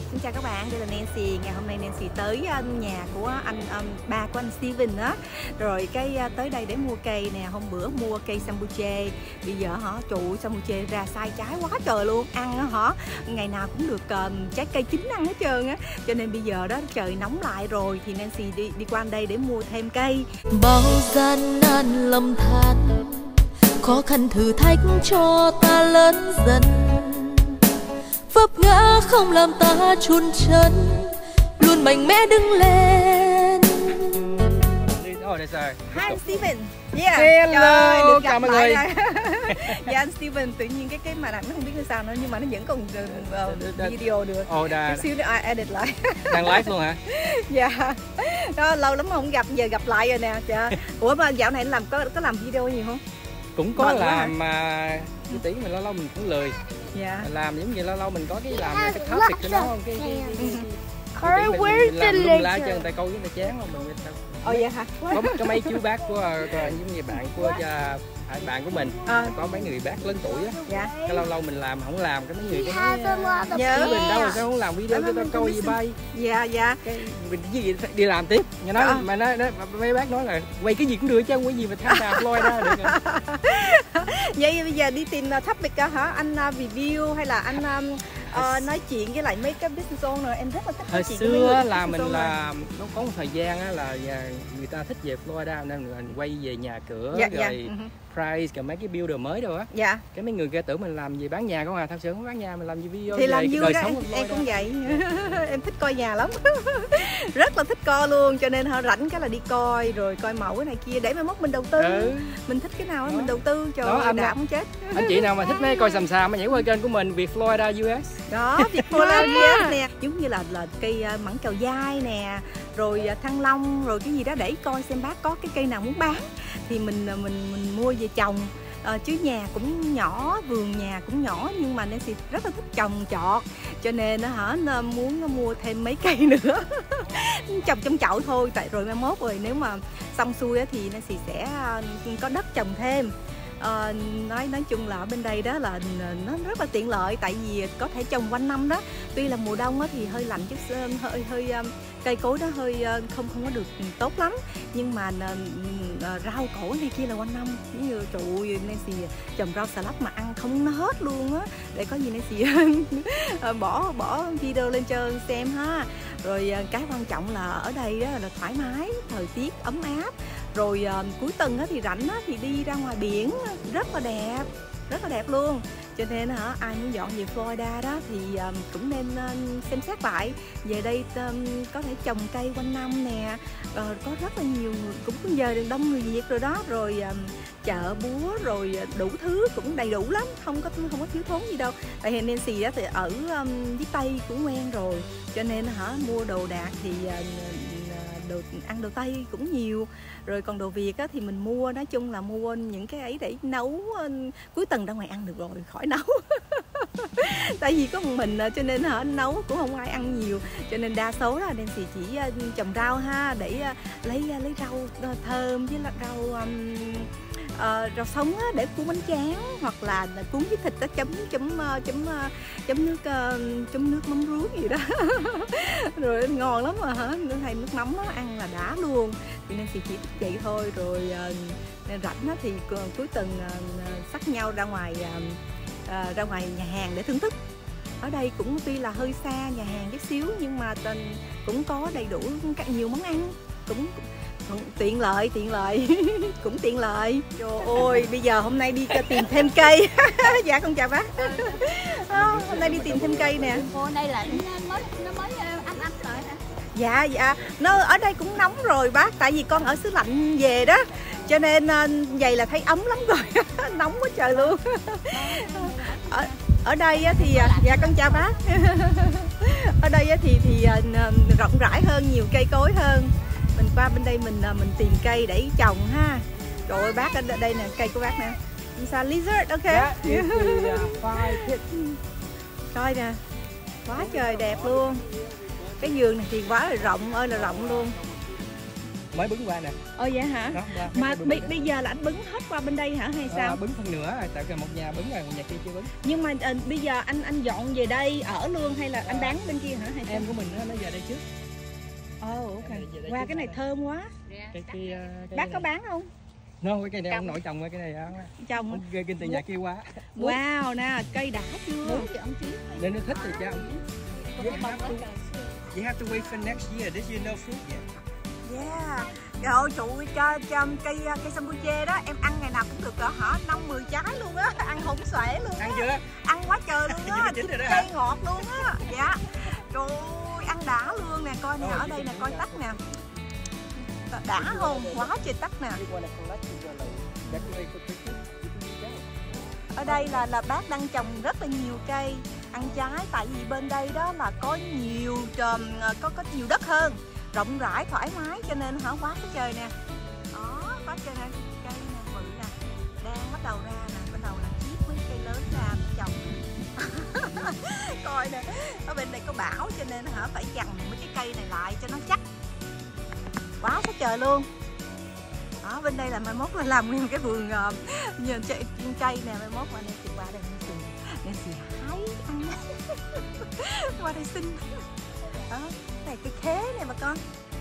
Xin chào các bạn, đây là Nancy. Ngày hôm nay Nancy tới nhà của ba của anh Steven á. Rồi tới đây để mua cây nè. Hôm bữa mua cây sambuche. Bây giờ trụ sambuche ra sai trái quá trời luôn. Ăn á ngày nào cũng được trái cây chín ăn hết trơn á. Cho nên bây giờ đó trời nóng lại rồi thì Nancy đi qua đây để mua thêm cây. Bao gian nan lầm than, khó khăn thử thách cho ta lớn dần, vấp ngã không làm ta chôn chân, luôn mạnh mẽ đứng lên. Hi anh Steven. Yeah. Hello, được gặp chào mọi người. Dạ anh Steven, tự nhiên cái màn ảnh nó không biết như sao nữa, nhưng mà nó vẫn còn video được. Chút xíu nữa edit lại. Đang live luôn hả? Dạ. Đó, lâu lắm không gặp, giờ gặp lại rồi nè. Dạ. Ủa mà dạo này anh có làm video gì không? Cũng có làm mà tí mình lâu mình cũng lười. Dạ. Làm giống như lâu lâu mình có cái làm cái topic cho nó không, cái Where's the làm lá cho người ta câu với người ta chán không mình. Ồ vậy hả? Có mấy chú bác của giống như bạn của bạn của mình, có mấy người bác lớn tuổi á. Dạ. Cái lâu mình làm không làm, cái mấy người có nói nhớ mình đâu rồi sao không làm video cho tao câu gì bay. Dạ dạ. Cái mình gì đi làm tiếp. Nhà nói mà nói mấy bác nói là quay cái gì cũng được chứ không có gì mà tham gia Florida được rồi. Vậy bây giờ đi tìm topic hả? Anh review hay là anh nói chuyện với lại mấy cái business owner? Em rất là thích nói chuyện với mấy người. Hồi xưa là mình làm nó có một thời gian á là người ta thích về Florida nên mình quay về nhà cửa rồi price rồi mấy cái builder mới rồi á. Dạ. Cái mấy người kia tưởng mình làm gì bán nhà không à, thật sự không bán nhà, mình làm gì video thì về làm đời đó, sống của em cũng vậy. Em thích coi nhà lắm. Rất là thích coi luôn, cho nên họ rảnh cái là đi coi rồi coi mẫu cái này kia để mai mốt mình đầu tư. Mình thích cái nào đó mình đầu tư cho đã muốn chết. Anh chị nào mà thích mấy coi xàm mà nhảy qua kênh của mình Việt Florida US. Đó, Việt Florida US nè, giống như là cây mãng cào dai nè, rồi thanh long rồi cái gì đó để coi xem bác có cái cây nào muốn bán thì mình mua về trồng. Chứ nhà cũng nhỏ, vườn nhà cũng nhỏ, nhưng mà Nancy rất là thích trồng trọt, cho nên muốn mua thêm mấy cây nữa. Trồng trong chậu thôi, tại rồi mai mốt rồi nếu mà xong xuôi thì Nancy sẽ có đất trồng thêm. Nói chung là ở bên đây đó là nó rất là tiện lợi, tại vì có thể trồng quanh năm đó. Tuy là mùa đông thì hơi lạnh chút, hơi cây cối đó hơi không có được tốt lắm, nhưng mà rau củ này kia là quanh năm. Giống như trụ Nancy trồng rau xà lách mà ăn không nó hết luôn á, để có gì Nancy bỏ video lên cho xem ha. Rồi cái quan trọng là ở đây đó là thoải mái, thời tiết ấm áp. Rồi cuối tuần thì rảnh thì đi ra ngoài biển rất là đẹp luôn. Cho nên ai muốn dọn về Florida đó thì cũng nên xem xét lại. Về đây có thể trồng cây quanh năm nè, có rất là nhiều người, cũng giờ đông người Việt rồi đó, rồi chợ búa rồi đủ thứ cũng đầy đủ lắm, không có thiếu thốn gì đâu. Tại vì Nancy đó thì ở phía Tây cũng quen rồi, cho nên mua đồ đạc thì ăn đồ Tây cũng nhiều. Rồi còn đồ Việt thì mình mua, nói chung là mua những cái ấy để nấu cuối tuần ra ngoài ăn được rồi, khỏi nấu. Tại vì có một mình cho nên nấu cũng không ai ăn nhiều, cho nên đa số là Nancy chỉ trồng rau ha, để lấy rau thơm với rau sống để cuốn bánh tráng, hoặc là cuốn với thịt đó, chấm nước mắm ruốc gì đó. Rồi ngon lắm mà thêm nước mắm ăn là đã luôn. Thì nên chỉ thích vậy thôi. Rồi rảnh thì cuối tuần xách nhau ra ngoài nhà hàng để thưởng thức. Ở đây cũng tuy là hơi xa nhà hàng chút xíu, nhưng mà cũng có đầy đủ nhiều món ăn, cũng tiện lợi. Cũng tiện lợi. Trời ơi, bây giờ hôm nay đi tìm thêm cây. Dạ con chào bác. Hôm nay đi tìm thêm cây nè. Cô đây là nó mới ấm rồi hả? Dạ, nó ở đây cũng nóng rồi bác, tại vì con ở xứ lạnh về đó, cho nên vậy là thấy ấm lắm rồi. Nóng quá trời luôn. Ở đây thì dạ con chào bác. Ở đây thì rộng rãi hơn, nhiều cây cối hơn. Mình qua bên đây mình tìm cây để trồng ha. Trời ơi bác, ở đây nè, cây của bác nè. Sao lizard, ok. Coi nè, quá trời đẹp luôn. Cái vườn này thì quá là rộng ơi là rộng luôn. mới bứng qua nè. Ồ vậy hả? Đó, mà bây giờ là anh bứng hết qua bên đây hả hay sao? Bứng phân nửa rồi, tại vì một nhà bứng rồi, một nhà kia chưa bứng. Nhưng mà bây giờ anh dọn về đây ở luôn hay là anh bán bên kia hả hay sao? Em của mình nó về đây trước. Ok. Wow, cái này thơm quá. Bác có bán không? Cái cây này ông nội trồng cái này á. Trồng ghê kinh tiền nhà kia quá. Wow nè, cây đã chưa? Nên nó thích thì cho ông. You have to wait for next year. This year no fruit yet. Yeah. Rồi trụ cho cây sambuche đó em ăn ngày nào cũng được cỡ hả 5-10 trái luôn á, ăn không xuể luôn á. Ăn chưa? Ăn quá trời luôn á. Cây ngọt luôn á. Dạ. Trời ơi, ăn đã luôn nè, coi nè, ở đây nè, coi tắc nè. Đã không? Quá trời tắc nè. Ở đây là bác đang trồng rất là nhiều cây ăn trái, tại vì bên đây đó là có nhiều nhiều đất hơn, rộng rãi thoải mái cho nên hả quá cái trời nè. Đó, quá trời nè, cây nè bự nè, đang bắt đầu ra nè, bắt đầu là chiết mấy cây lớn ra trồng. Coi nè, ở bên đây có bão cho nên hả phải chằng mấy cái cây này lại cho nó chắc. Quá cái trời luôn. Đó, bên đây là mai mốt là làm nguyên cái vườn cây nè, mai mốt mà nên chị qua đây nên chị hái ăn. Qua đây xin. Đó, này cây khế này bà con.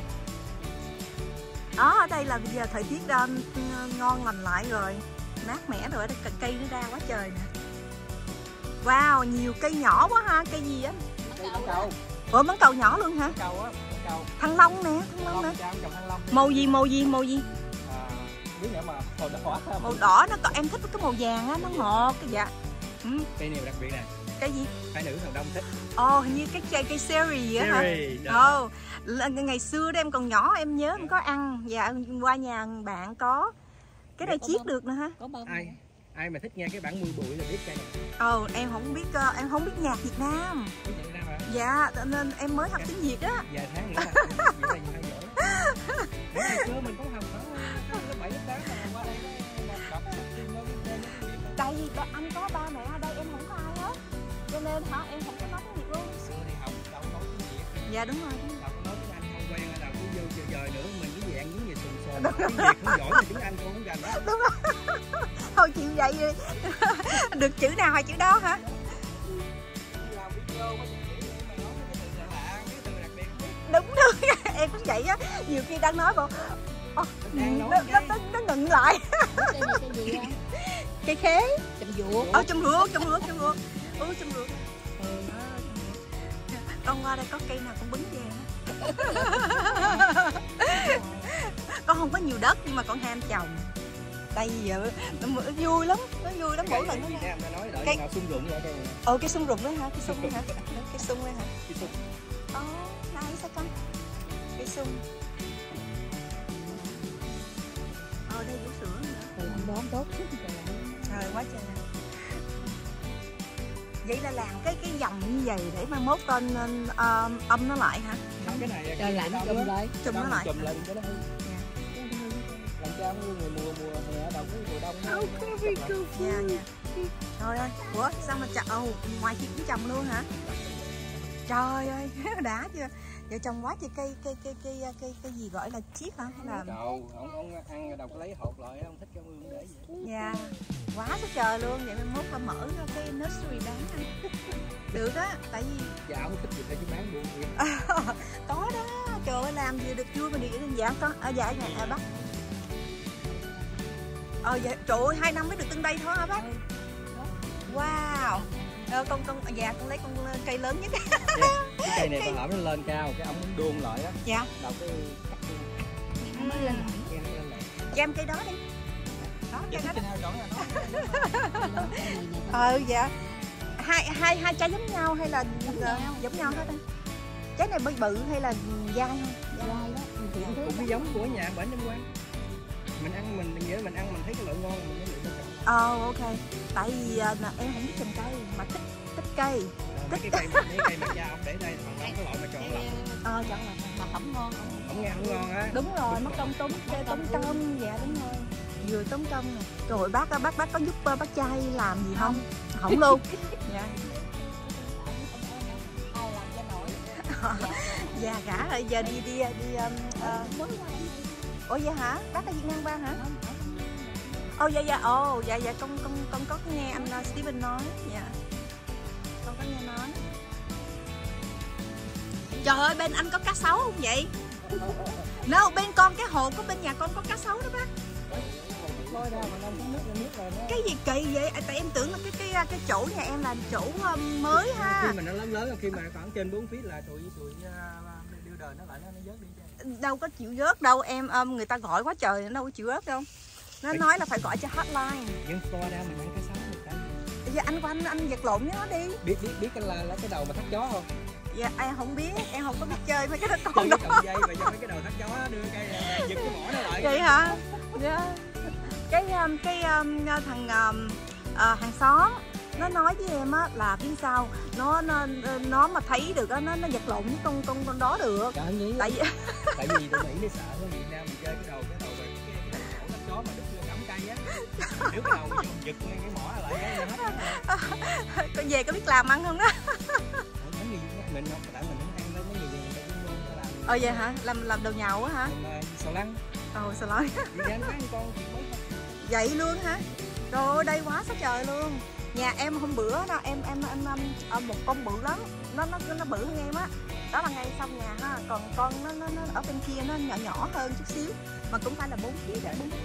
Đó, ở đây là bây giờ thời tiết ngon lành lại rồi, mát mẻ rồi, ở đây cây nó ra quá trời nè. Wow, nhiều cây nhỏ quá ha, cây gì á? Ủa mắng cầu nhỏ luôn hả? Thăng long nè, Màu gì? Biết nữa mà màu đỏ. Màu đỏ nó còn em thích cái màu vàng á, nó ngọt cái dạ. Cây này đặc biệt nè. Cái gì? Phái nữ thằng Đông thích. Hình như cái cherry á hả? Ngày xưa đó em còn nhỏ em nhớ em có ăn. Dạ, qua nhà bạn có. Cái này chiết được nữa hả? Ai mà thích nghe cái bản mưa bụi là biết cây này. Em không biết nhạc Việt Nam. Biết nhạc Việt Nam hả? Dạ, nên em mới học tiếng Việt á. Vài tháng nữa là ngày xưa mình cũng học lớp 7 lớp 8 là qua đây đọc tại vì anh có ba mẹ ở đây em không có ai hết cho nên hả em không có nói tiếng Việt luôn. Xưa thì học đâu nói tiếng Việt. Dạ đúng rồi. Đọc nói tiếng Anh không quen là cứ vô giờ nữa mình cái dạng giống như sùn sồn. Tiếng Việt không giỏi mà tiếng Anh cũng không rành đó. Đúng rồi. Thôi chịu vậy đi. Được chữ nào hay chữ đó hả? Làm video có chữ mà nói cái từ lạ, cái từ đặc biệt không biết. Đúng rồi. Em cũng vậy á, nhiều khi đang nói bộ nó ngừng lại. Cây này cây gì không? Cây khế. Chầm ruột. Chầm ruột. Chầm ruột. Con qua đây có cây nào cũng bứng về á. Con không có nhiều đất nhưng mà con ham trồng. Tại vì nó vui lắm mỗi lần nó cây nào sung rụng vậy cây. Cái sung rụng đó hả? Cái sung đó hả? Cái sung đó hả? Cái sung. Này sao con? Cây sung. Đây vú sữa nữa. Ăn bón tốt sức trời quá trời. Vậy là làm cái dòng như vậy để mai mốt con âm nó lại hả? Không, cái này trời lạnh chùm lại. Chùm nó lại. Chùm lên cho nó hư. Làm cho người mùa hè ở đầu cái mùa đông nó. Dạ. Trời ơi, ủa sao mà trồng ngoài chị cũng trồng luôn hả? Trời ơi, đã chưa? Vợ chồng quá chị cây gì gọi là chiết hả? Hay là đầu ông ăn đầu lấy hột lại ông thích cái mương để vậy. Dạ. Quá trời trời luôn, vậy mai mốt là mở ra cái nursery bán anh. Được á, tại vì dạ ông thích gì phải chứ bán buôn vậy. Có đó, trời ơi làm gì được vui mà đi dạ con. Dạ nhà bác. Dạ, trời ơi 2 năm mới được từng đây thôi hả bác? Wow. Con dạ con lấy con cây lớn nhất. Cái cây này con lõm nó lên cao, cái ống đuông lại á. Dạ. Đầu cái cắt đuông. Mới lên. Cho em cây đó đi. Đó, cây đó. Dạ. Hai trái giống nhau hay là giống nhau hết á? Trái này bự hay là dai không? Dai đó. Cũng cái giống của nhà bển Nam Quan. Mình ăn mình thấy cái loại ngon mình mới lựa chọn. Ok. Tại vì em không biết trồng cây mà thích cây. Mấy cây mà cha ông để đây thằng cái loại mà chọn là. Chọn là mà không ngon. Không ngon á. Đúng rồi, mất công tốn công. Dạ đúng rồi. Vừa tốn công nè. Rồi bác có giúp bác trai làm gì không? Không luôn. Dạ. Dạ cả rồi giờ đi Ủa vậy hả? Bác ở Việt Nam qua hả? Dạ, con có nghe anh Steven nói. Dạ. Con có nghe nói. Trời ơi, bên anh có cá sấu không vậy? No, bên con cái hồ của bên nhà con có cá sấu đó bác. Cái gì kỳ vậy? Tại em tưởng là cái chỗ nhà em là chỗ mới ha. Khi mà nó lớn khi mà khoảng trên 4 feet là tụi builder nó lại nó vớt đi. Đâu có chịu vớt đâu em, người ta gọi quá trời nó đâu có chịu vớt đâu. Nó nói là phải gọi cho hotline. Dân Florida mình ăn cá sấu người ta. Dạ anh qua anh vật lộn với nó đi. Biết cái đầu mà thắt gió không? Dạ em không biết, em không có biết chơi mấy cái đó con đó. Chơi cái cọng dây và cho mấy cái đầu thắt gió đưa cây giật cái mỏ nó lại. Vậy hả? Dạ. Cái thằng hàng xóm nó nói với em á là phía sau nó mà thấy được á nó vật lộn với con đó được. Trời ơi, tại vì tụi Mỹ nó sợ ở Việt Nam mình chơi cái đầu về cái cổ thắt gió mà đứt đưa ngắm cây á. Nếu cái đầu mình giật cái mỏ nó lại cái hết. Con về có biết làm ăn không đó? Mình không, tại mình không ăn đâu, mấy người người ta cũng luôn ta làm. Vậy hả? Làm đồ nhậu á hả? Xào lăn. Xào lăn. Đi ra bán con thì mới. Vậy luôn hả? Trời ơi, đây quá sao trời luôn. Nhà em hôm bữa đó em một con bự lắm, nó bự hơn em á. Đó là ngay sau nhà ha, còn con nó ở bên kia nó nhỏ hơn chút xíu, mà cũng phải là 4 kg để 4 kg.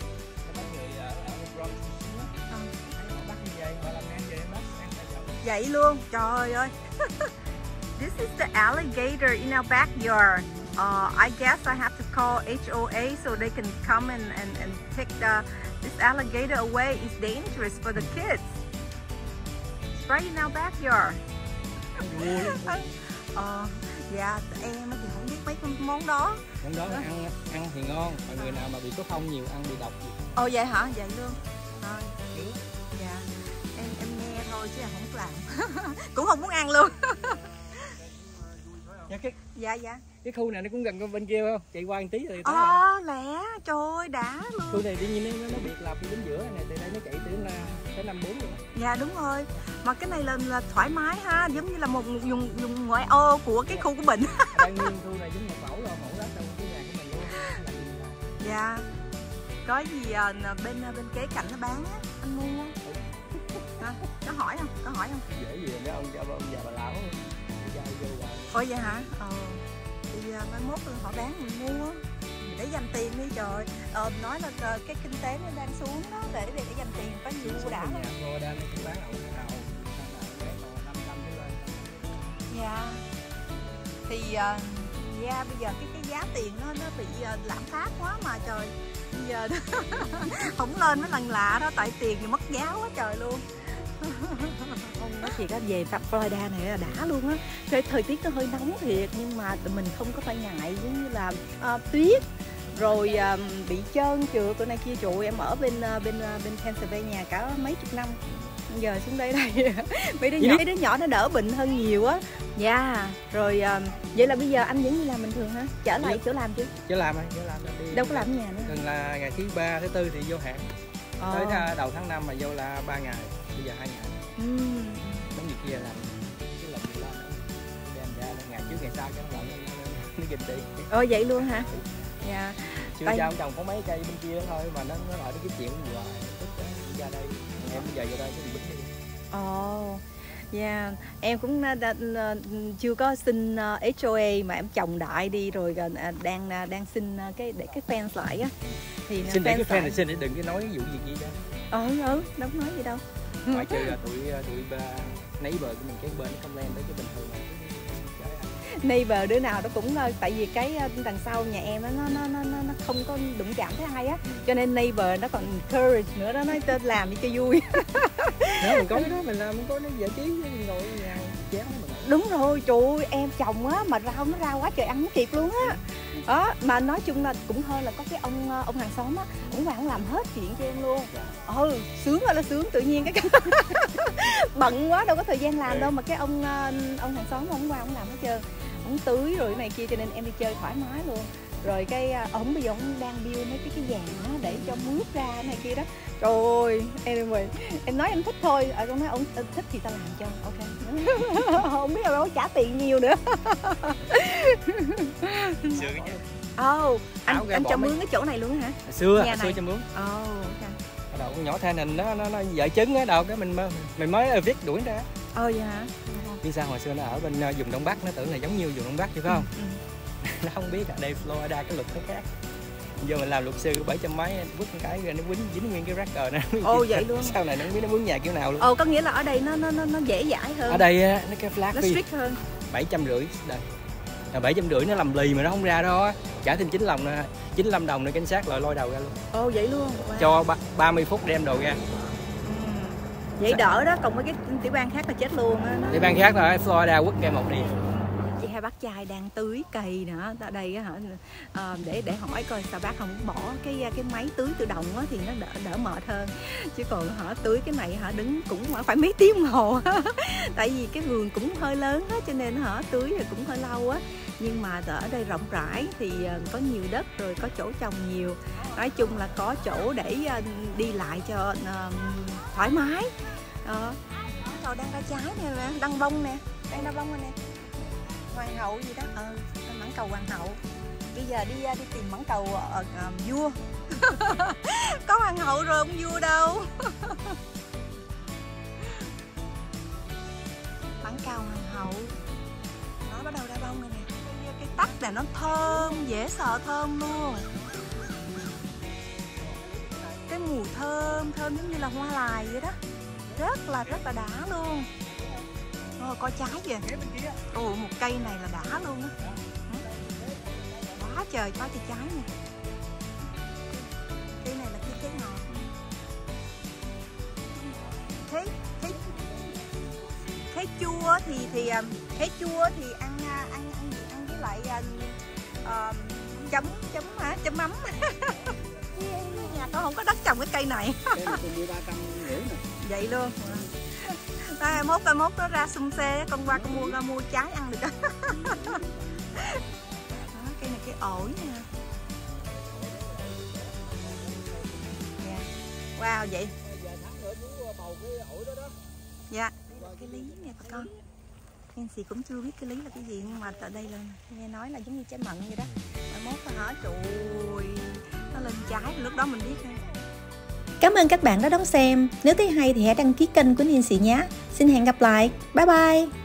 Vậy luôn, trời ơi. This is the alligator in our backyard. I guess I have to call HOA so they can come and take this alligator away. It's dangerous for the kids. It's right in our backyard. Dạ, em thì không biết mấy con món đó. Món đó ăn thì ngon, mà người nào mà bị có phong nhiều ăn bị độc gì. Vậy hả? Vậy luôn. Rồi. Dạ. Em nghe thôi chứ không có làm. Cũng không muốn ăn luôn. Dạ. Cái khu này nó cũng gần con bên kia không? Chạy qua một tí rồi tới lẹ, trời ơi, đã luôn. Khu này tự nhiên nó biệt lập đến giữa này, từ đây nó chạy tới 54 luôn. Dạ đúng rồi. Mà cái này là thoải mái ha, giống như là một vùng ngoại ô của cái khu của mình. Đang nguyên khu này giống một mẫu đất trong cái nhà của mình luôn. Dạ. Có gì bên kế cạnh nó bán á, anh mua không? Có hỏi không? Dễ gì đó ông già bà lão. Ôi vậy hả? Thì mai mốt họ bán mình mua để dành tiền đi trời. Nói là cái kinh tế nó đang xuống đó, để dành tiền có nhiều ưu đãi. Nhà đang bán đầu dạ. Thì bây giờ cái giá tiền nó bị lạm phát quá mà trời. Bây giờ không lên mấy lần lạ đó, tại tiền thì mất giá quá trời luôn. Nói thiệt á, về Florida này là đã luôn á. Thời tiết nó hơi nóng thiệt, nhưng mà mình không có phải ngại giống như là tuyết rồi bị trơn trượt tụi này kia. Tụi em ở bên Pennsylvania cả mấy chục năm, giờ xuống đây mấy đứa nhỏ nó đỡ bệnh hơn nhiều á. Dạ. Rồi vậy là bây giờ anh vẫn đi làm bình thường hả? Trở lại chỗ làm chưa? Trở làm đi. Đâu có làm ở nhà nữa. Thường là ngày thứ 3, thứ 4 thì vô hạn. Tới đầu tháng 5 mà vô là 3 ngày, bây giờ 2 ngày. Giống như kia làm chứ làm gì lo nữa. Đem ra ngày trước ngày sau cho nó kinh tế. Vậy luôn hả? Dạ. Chưa cha ông chồng có mấy cây bên kia đó thôi mà nó lại cái chuyện hoài. Ra đây em bây giờ vô đây cái gì bích đi. Dạ, em cũng chưa có xin HOA mà em chồng đại đi rồi, đang xin cái fence lại á. Thì xin để cái fence này xin để đừng có nói vụ gì đó. Đâu có nói gì đâu. Ngoại trừ là tụi neighbor của mình cái bên không lên tới cái bình thường này. Neighbor đứa nào đó cũng, tại vì cái đằng sau nhà em nó không có đụng chạm tới ai á, cho nên neighbor nó còn encourage nữa đó, nói tên làm đi cho vui. Nếu mình có cái đó mình làm, mình có nó giải trí với ngồi ở nhà chén mình. Đúng rồi, trời ơi, em chồng á mà rau nó ra quá trời ăn kịp luôn á. Đó, mà nói chung là cũng hơi là có cái ông hàng xóm á, cũng bạn làm hết chuyện cho em luôn. Sướng ơi là sướng, tự nhiên cái bận quá đâu có thời gian làm đâu, mà cái ông hàng xóm ông qua ông làm hết trơn, ông tưới rồi cái này kia, cho nên em đi chơi thoải mái luôn. Rồi cái ông bây giờ ông đang build mấy cái vàng đó để cho mướp ra này kia đó. Trời ơi, em nói em thích thôi, con nói ông thích thì ta làm cho, ok. Không biết là đâu có trả tiền nhiều nữa. Anh cho mướn cái chỗ này luôn hả? Xưa cho mướn. Okay. Đầu con nhỏ than hình nó vợ trứng á, đầu cái mình mới viết đuổi ra. Vậy hả? Biết sao hồi xưa nó ở bên vùng Đông Bắc, nó tưởng là giống như vùng Đông Bắc chứ phải không? Nó không biết ở đây Florida cái luật nó khác. Giờ mình làm luật sư 700 mấy, vứt một cái rồi nó dính nguyên cái record nè. Vậy luôn. Sau này nó không biết nó mướn nhà kiểu nào luôn. Có nghĩa là ở đây nó dễ dãi hơn. Ở đây nó cái flat nó strict hơn. 750 đây. 750 nó làm lì mà nó không ra đâu á. Trả thêm 95 đồng nữa cảnh sát lại lôi đầu ra luôn. Vậy luôn. Cho 30 phút đem đồ ra. Vậy đỡ đó, còn mấy cái tiểu bang khác là chết luôn á. Tiểu bang khác rồi, Florida quất ra một đi. Chị hai bác trai đang tưới cây nữa ở đây á hả, để hỏi coi sao bác không bỏ cái máy tưới tự động á thì nó đỡ mệt hơn, chứ còn tưới cái này đứng cũng phải mấy tiếng đồng hồ tại vì cái vườn cũng hơi lớn á, cho nên tưới thì cũng hơi lâu á, nhưng mà ở đây rộng rãi thì có nhiều đất rồi, có chỗ trồng nhiều, nói chung là có chỗ để đi lại cho thoải mái. Rồi đang ra trái nè, đăng bông nè, đang ra bông rồi nè. Hoàng hậu gì đó, mãng cầu hoàng hậu. Bây giờ đi tìm mãng cầu vua. Có hoàng hậu rồi, ông vua đâu. Mãng cầu hoàng hậu. Nó bắt đầu ra bông rồi nè. Cái tắc này nó thơm, dễ sợ thơm luôn. Cái mùi thơm giống như là hoa lài vậy đó. Rất là đã luôn. Có trái kìa. Một cây này là đã luôn á. Quá trời có trái nè. Cây này là cây ngọt. Thế chua thì ăn với lại chấm mắm. Nhà con không có đất trồng cái cây này. Vậy luôn. Mốt nó ra xung xe con qua con mua trái ăn được. Cây này cây ổi nè. Wow vậy. Dạ. Cái lý nha bà con. Nancy cũng chưa biết cái lý là cái gì, nhưng mà tại đây là nghe nói là giống như trái mận vậy đó. Mốt trời nó lên trái, lúc đó mình biết thôi. Cảm ơn các bạn đã đón xem. Nếu thấy hay thì hãy đăng ký kênh của Nancy nhé. Xin hẹn gặp lại. Bye bye.